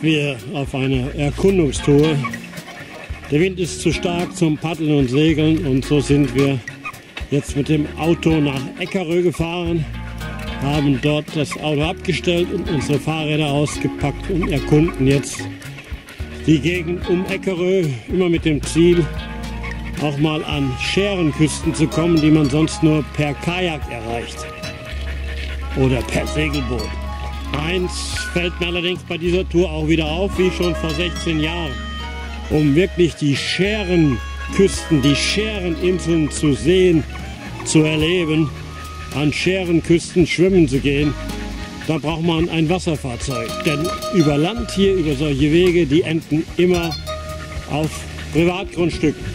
wir auf einer Erkundungstour. Der Wind ist zu stark zum Paddeln und Segeln und so sind wir jetzt mit dem Auto nach Eckerö gefahren, haben dort das Auto abgestellt und unsere Fahrräder ausgepackt und erkunden jetzt die Gegend um Eckerö, immer mit dem Ziel, auch mal an Schärenküsten zu kommen, die man sonst nur per Kajak erreicht oder per Segelboot. Eins fällt mir allerdings bei dieser Tour auch wieder auf, wie schon vor 16 Jahren. Um wirklich die Schärenküsten, die Schäreninseln zu sehen, zu erleben, an Schärenküsten schwimmen zu gehen, da braucht man ein Wasserfahrzeug. Denn über Land hier, über solche Wege, die enden immer auf Privatgrundstücken.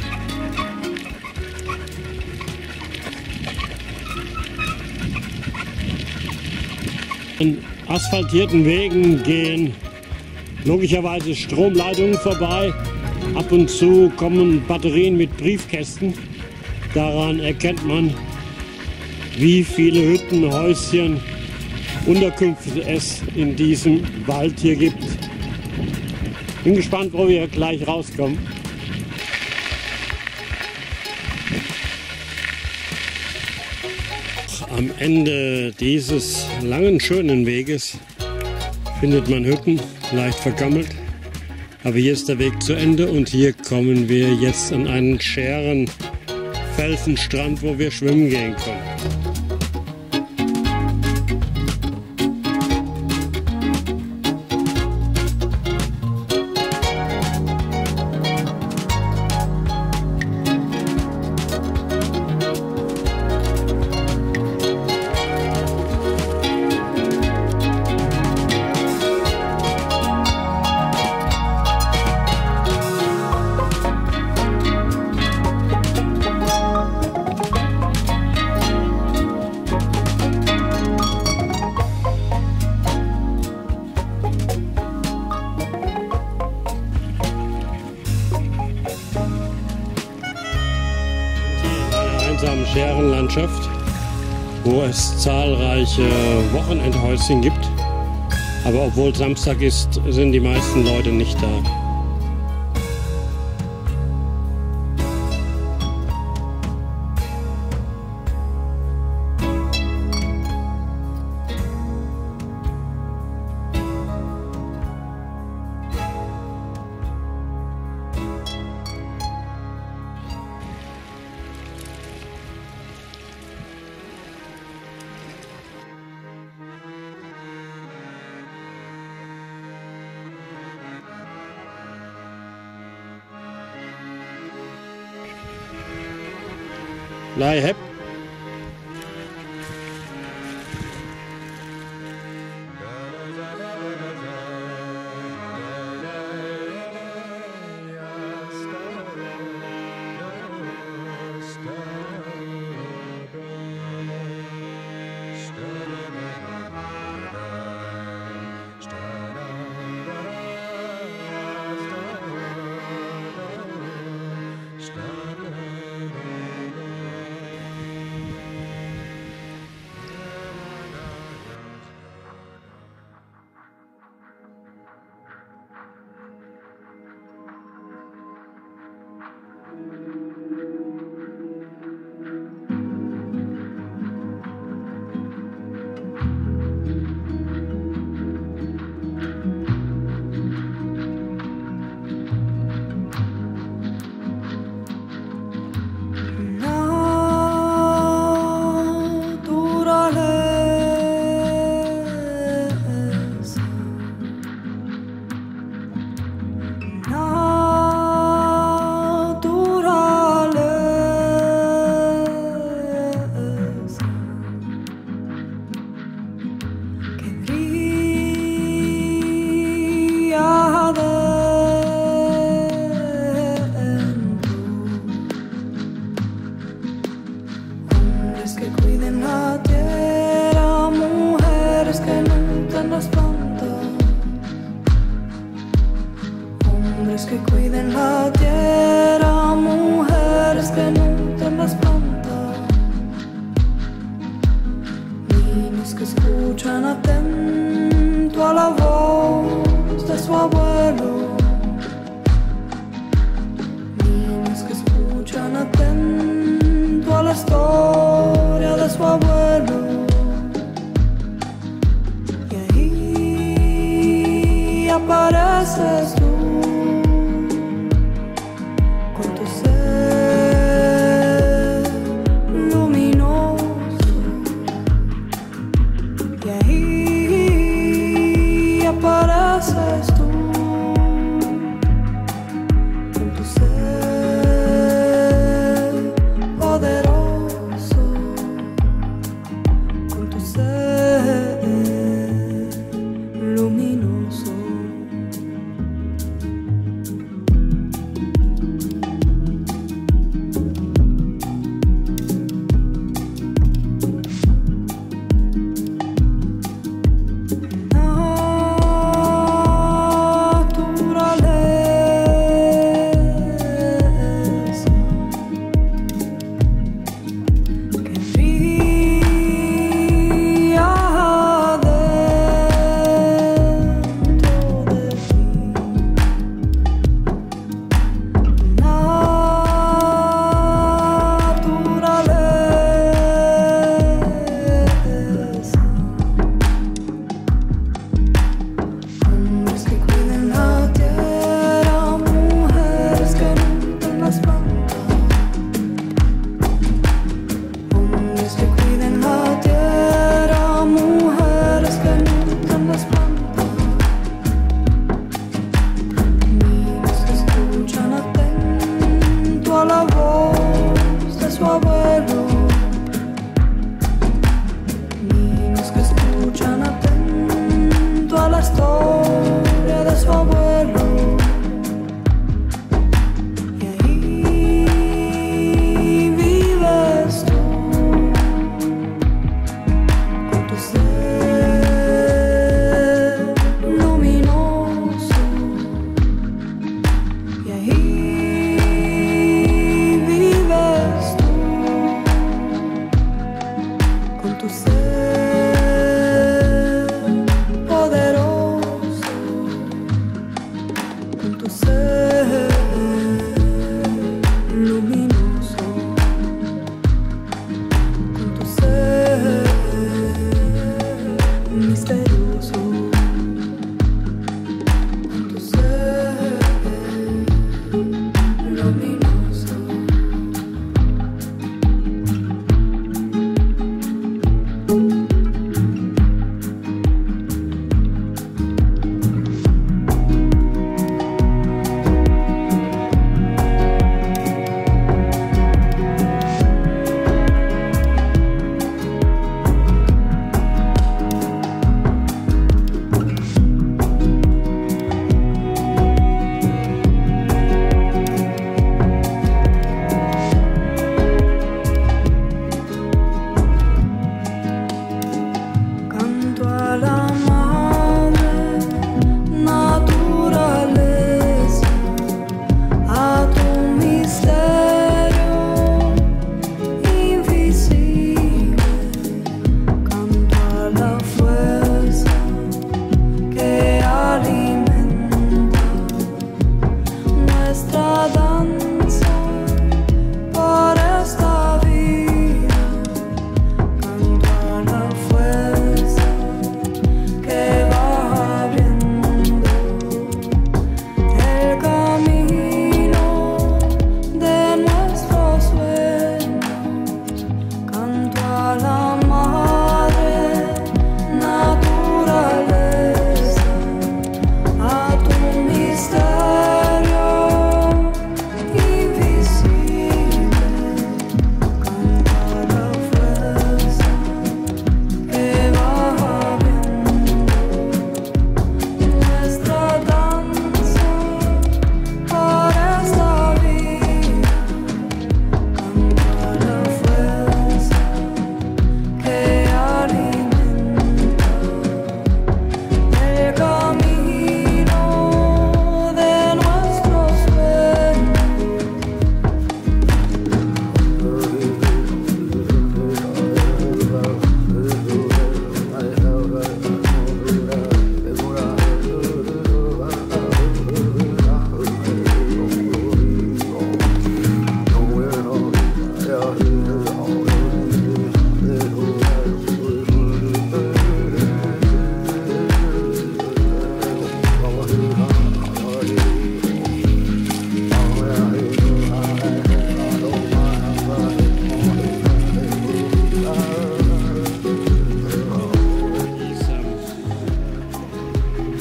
An asphaltierten Wegen gehen logischerweise Stromleitungen vorbei. Ab und zu kommen Batterien mit Briefkästen. Daran erkennt man, wie viele Hütten, Häuschen, Unterkünfte es in diesem Wald hier gibt. Bin gespannt, wo wir gleich rauskommen. Am Ende dieses langen, schönen Weges findet man Hütten, leicht vergammelt. Aber hier ist der Weg zu Ende und hier kommen wir jetzt an einen schären Felsenstrand, wo wir schwimmen gehen können. Schärenlandschaft, wo es zahlreiche Wochenendhäuschen gibt. Aber obwohl Samstag ist, sind die meisten Leute nicht da. Leiheb. la storia de su abuelo. Y ahí apareces tú con tu ser luminoso. Y ahí apareces tú con tu ser poderoso, con tu ser luminoso.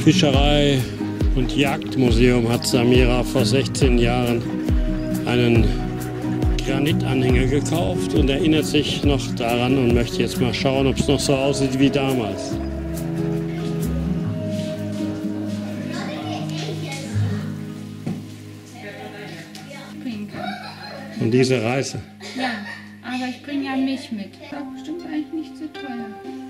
Fischerei- und Jagdmuseum hat Samira vor 16 Jahren einen Granitanhänger gekauft und erinnert sich noch daran und möchte jetzt mal schauen, ob es noch so aussieht wie damals. Und diese Reise. Ja, aber ich bringe ja mich mit. Das war bestimmt eigentlich nicht so teuer.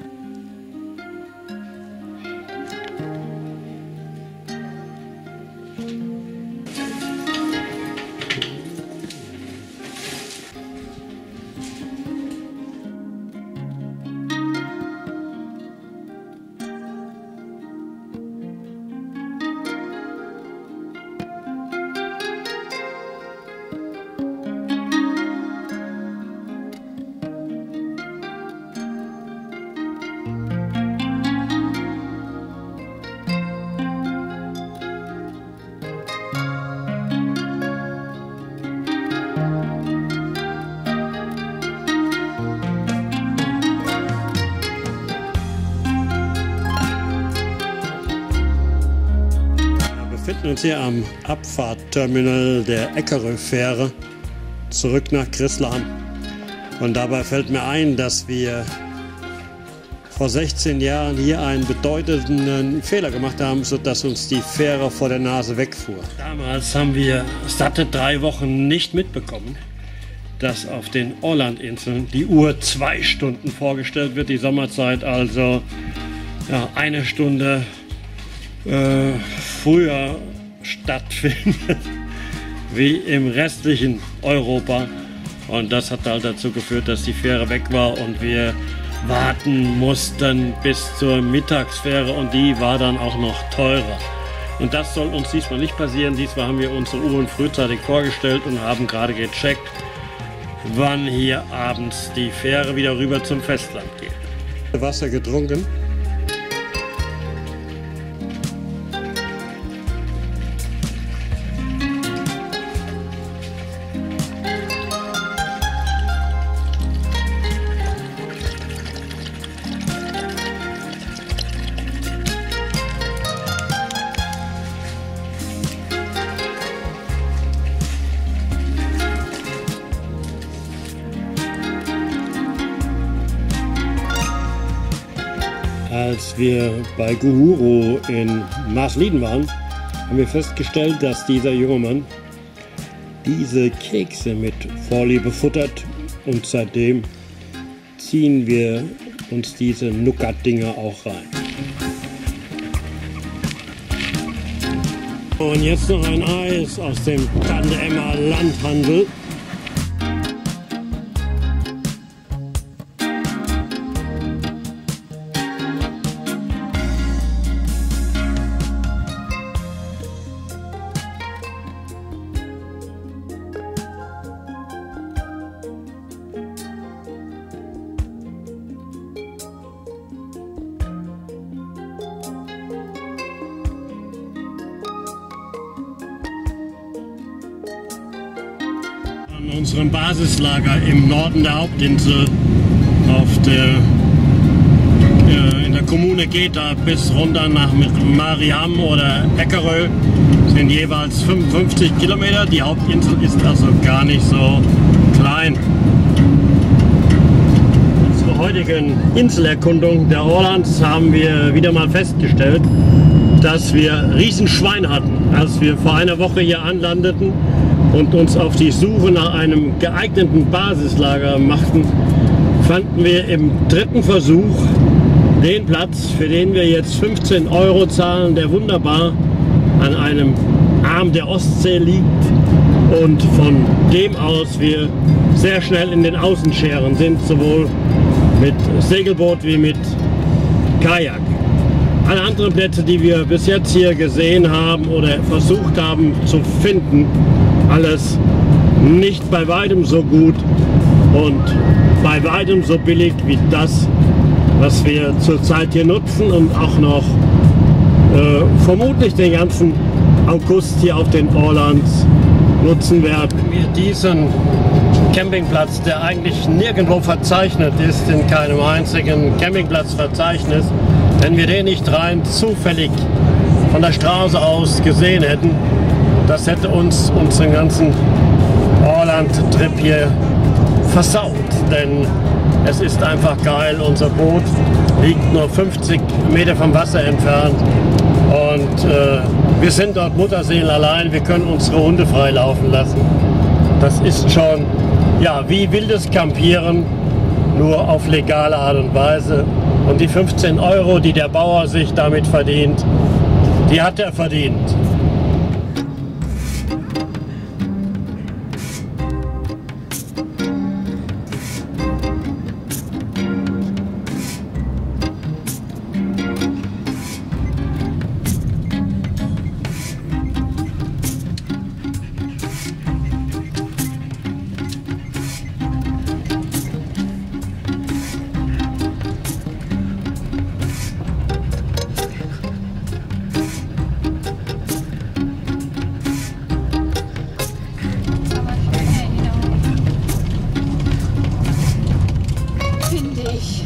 Wir befinden uns hier am Abfahrtterminal der Eckerö-Fähre zurück nach Grissland. Und dabei fällt mir ein, dass wir vor 16 Jahren hier einen bedeutenden Fehler gemacht haben, sodass uns die Fähre vor der Nase wegfuhr. Damals haben wir satte 3 Wochen nicht mitbekommen, dass auf den Ålandinseln die Uhr 2 Stunden vorgestellt wird, die Sommerzeit also ja, 1 Stunde früher stattfindet wie im restlichen Europa. Und das hat halt dazu geführt, dass die Fähre weg war und wir warten mussten bis zur Mittagsfähre und die war dann auch noch teurer. Und das soll uns diesmal nicht passieren. Diesmal haben wir unsere Uhren frühzeitig vorgestellt und haben gerade gecheckt, wann hier abends die Fähre wieder rüber zum Festland geht. Wasser getrunken. Als wir bei Guhuro in Marsliden waren, haben wir festgestellt, dass dieser junge Mann diese Kekse mit Vorliebe futtert und seitdem ziehen wir uns diese Nougat-Dinger auch rein. Und jetzt noch ein Eis aus dem Tante Emma Landhandel. An unserem Basislager im Norden der Hauptinsel in der Kommune Geta bis runter nach Mariehamn oder Eckerö sind jeweils 55 Kilometer. Die Hauptinsel ist also gar nicht so klein. Zur heutigen Inselerkundung der Ålands haben wir wieder mal festgestellt, dass wir Riesenschwein hatten, als wir vor einer Woche hier anlandeten und uns auf die Suche nach einem geeigneten Basislager machten, fanden wir im 3. Versuch den Platz, für den wir jetzt 15 € zahlen, der wunderbar an einem Arm der Ostsee liegt und von dem aus wir sehr schnell in den Außenscheren sind, sowohl mit Segelboot wie mit Kajak. Alle anderen Plätze, die wir bis jetzt hier gesehen haben oder versucht haben zu finden, alles nicht bei weitem so gut und bei weitem so billig wie das, was wir zurzeit hier nutzen und auch noch vermutlich den ganzen August hier auf den Ålands nutzen werden. Wenn wir diesen Campingplatz, der eigentlich nirgendwo verzeichnet ist, in keinem einzigen Campingplatzverzeichnis, wenn wir den nicht rein zufällig von der Straße aus gesehen hätten, das hätte uns unseren ganzen Orland-Trip hier versaut. Denn es ist einfach geil, unser Boot liegt nur 50 Meter vom Wasser entfernt und wir sind dort Mutterseelen allein, wir können unsere Hunde frei laufen lassen. Das ist schon, ja, wie wildes Campieren, nur auf legale Art und Weise. Und die 15 Euro, die der Bauer sich damit verdient, die hat er verdient. Finde ich.